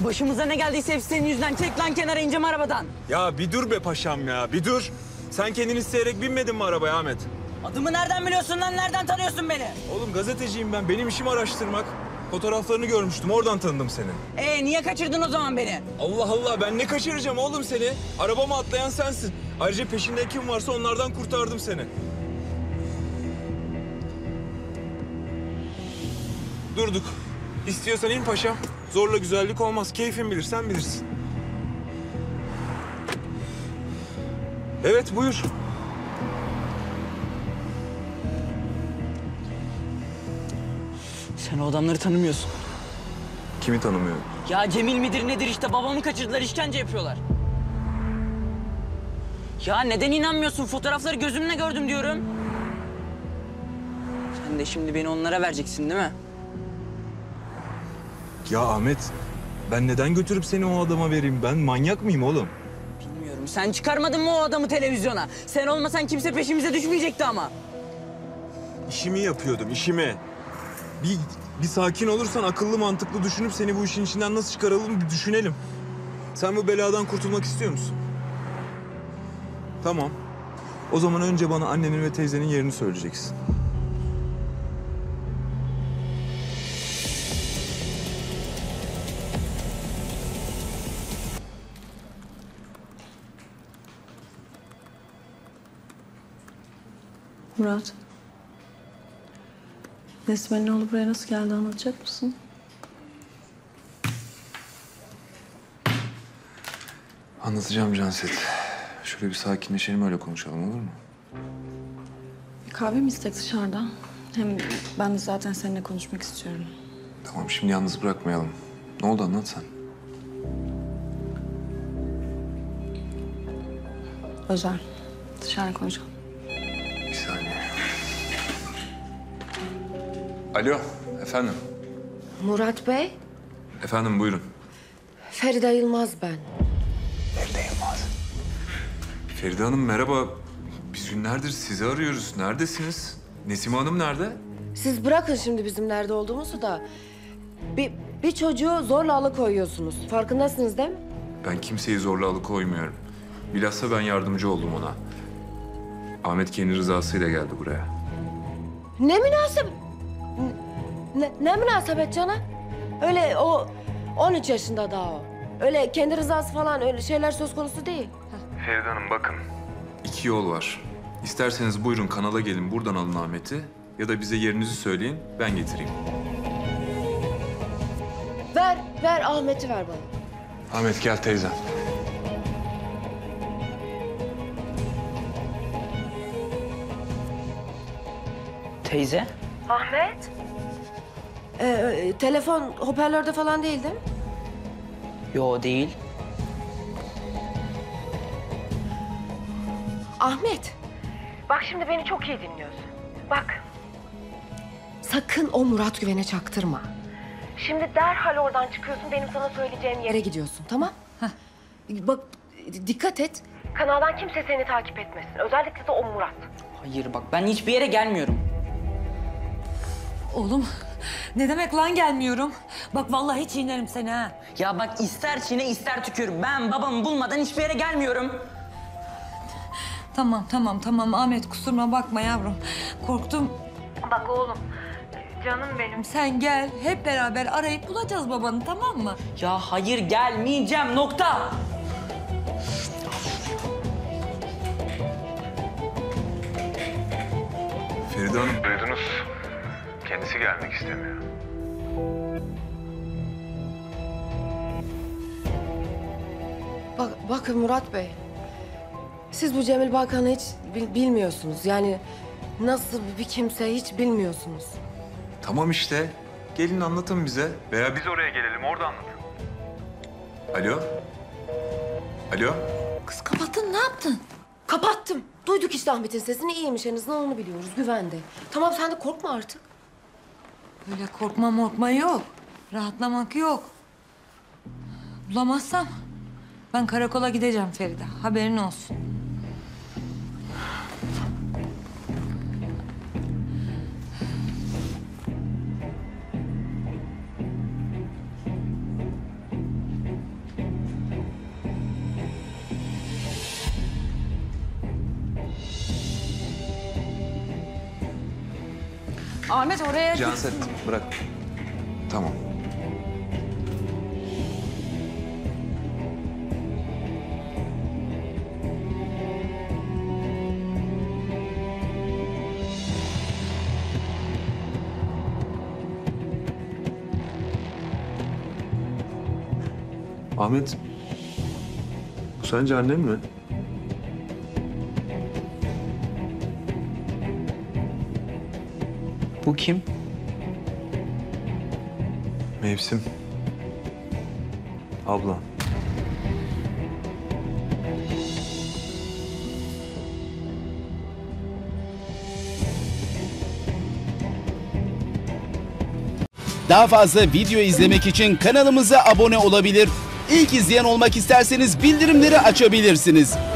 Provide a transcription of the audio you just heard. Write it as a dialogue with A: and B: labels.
A: Başımıza ne geldiyse hepsi senin yüzünden. Çek lan kenara, ineceğim arabadan.
B: Ya bir dur be paşam ya, bir dur. Sen kendin isteyerek binmedin mi arabaya Ahmet?
A: Adımı nereden biliyorsun lan? Nereden tanıyorsun beni?
B: Oğlum gazeteciyim ben, benim işim araştırmak. Fotoğraflarını görmüştüm, oradan tanıdım seni.
A: Niye kaçırdın o zaman beni?
B: Allah Allah, ben ne kaçıracağım oğlum seni? Arabama atlayan sensin. Ayrıca peşinde kim varsa onlardan kurtardım seni. Durduk. İstiyorsan in paşam. Zorla güzellik olmaz. Keyfin bilir, sen bilirsin. Evet, buyur.
A: Sen o adamları tanımıyorsun.
B: Kimi tanımıyorum?
A: Ya Cemil midir nedir işte, babamı kaçırdılar, işkence yapıyorlar. Ya neden inanmıyorsun? Fotoğrafları gözümle gördüm diyorum. Sen de şimdi beni onlara vereceksin değil mi?
B: Ya Ahmet, ben neden götürüp seni o adama vereyim? Ben manyak mıyım oğlum?
A: Bilmiyorum. Sen çıkarmadın mı o adamı televizyona? Sen olmasan kimse peşimize düşmeyecekti ama.
B: İşimi yapıyordum, işimi. Bir sakin olursan akıllı mantıklı düşünüp seni bu işin içinden nasıl çıkaralım bir düşünelim. Sen bu beladan kurtulmak istiyor musun? Tamam. O zaman önce bana annenin ve teyzenin yerini söyleyeceksin.
C: Murat. Nesli'nin oğlu buraya nasıl geldi anlatacak mısın?
D: Anlatacağım Canset. Şöyle bir sakinleşelim, öyle konuşalım, olur mu?
C: Bir kahve mi istek dışarıda? Hem ben de zaten seninle konuşmak istiyorum.
D: Tamam, şimdi yalnız bırakmayalım. Ne oldu, anlat sen.
C: Özel. Dışarıda konuşalım.
D: Bir saniye. Alo, efendim.
E: Murat Bey,
D: Efendim, buyurun.
E: Feride Yılmaz ben.
D: Feride Yılmaz. Feride Hanım merhaba. Biz günlerdir sizi arıyoruz. Neredesiniz? Nesime Hanım nerede?
E: Siz bırakın şimdi bizim nerede olduğumuzu da... Bir çocuğu zorla alıkoyuyorsunuz. Farkındasınız değil mi?
D: Ben kimseyi zorla alıkoymuyorum. Bilhassa ben yardımcı oldum ona. Ahmet kendi rızasıyla geldi buraya.
E: Ne münasebet... Ne münasebet canım? Öyle o 13 yaşında daha o. Öyle kendi rızası falan öyle şeyler söz konusu değil.
D: Feride Hanım bakın. İki yol var. İsterseniz buyurun kanala gelin, buradan alın Ahmet'i. Ya da bize yerinizi söyleyin, ben getireyim.
E: Ver Ahmet'i ver bana.
D: Ahmet gel teyzem.
A: Teyze?
E: Ahmet? Telefon hoparlörde falan değil mi?
A: Yo, değil.
E: Ahmet. Bak şimdi beni çok iyi dinliyorsun. Bak. Sakın o Murat Güven'e çaktırma. Şimdi derhal oradan çıkıyorsun, benim sana söyleyeceğim yere gidiyorsun, tamam? Bak dikkat et. Kanaldan kimse seni takip etmesin. Özellikle de o Murat.
A: Hayır bak, ben hiçbir yere gelmiyorum.
F: Oğlum ne demek lan gelmiyorum? Bak vallahi çiğnerim seni ha.
A: Ya bak, ister çiğne ister tükür. Ben babamı bulmadan hiçbir yere gelmiyorum.
F: Tamam Ahmet, kusuruma bakma yavrum. Korktum.
E: Bak oğlum, canım benim.
F: Sen gel, hep beraber arayıp bulacağız babanı, tamam mı?
A: Ya hayır, gelmeyeceğim, nokta.
D: Feride Hanım duydunuz. Kendisi gelmek istemiyor.
E: Bakın Murat Bey. Siz bu Cemil Balkan'ı hiç bilmiyorsunuz. Yani nasıl bir kimse hiç bilmiyorsunuz.
D: Tamam işte. Gelin anlatın bize. Veya biz oraya gelelim, orada anlatın. Alo? Alo?
E: Kız kapattın, ne yaptın? Kapattım. Duyduk işte Ahmet'in sesini, iyiymiş en azından, onu biliyoruz, güvende. Tamam, sen de korkma artık.
F: Böyle korkma yok. Rahatlamak yok. Bulamazsam ben karakola gideceğim Feride. Haberin olsun.
C: Ahmet oraya...
D: Canset bırak. Tamam.
B: Ahmet, bu sence annen mi?
A: Bu kim?
B: Mevsim. Ablan.
G: Daha fazla video izlemek için kanalımıza abone olabilir. İlk izleyen olmak isterseniz bildirimleri açabilirsiniz.